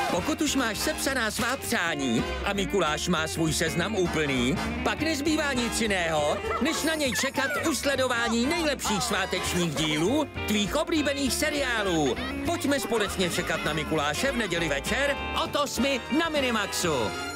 Pokud už máš sepsaná svá přání a Mikuláš má svůj seznam úplný, pak nezbývá nic jiného, než na něj čekat u sledování nejlepších svátečních dílů tvých oblíbených seriálů. Pojďme společně čekat na Mikuláše v neděli večer od 8 na Minimaxu.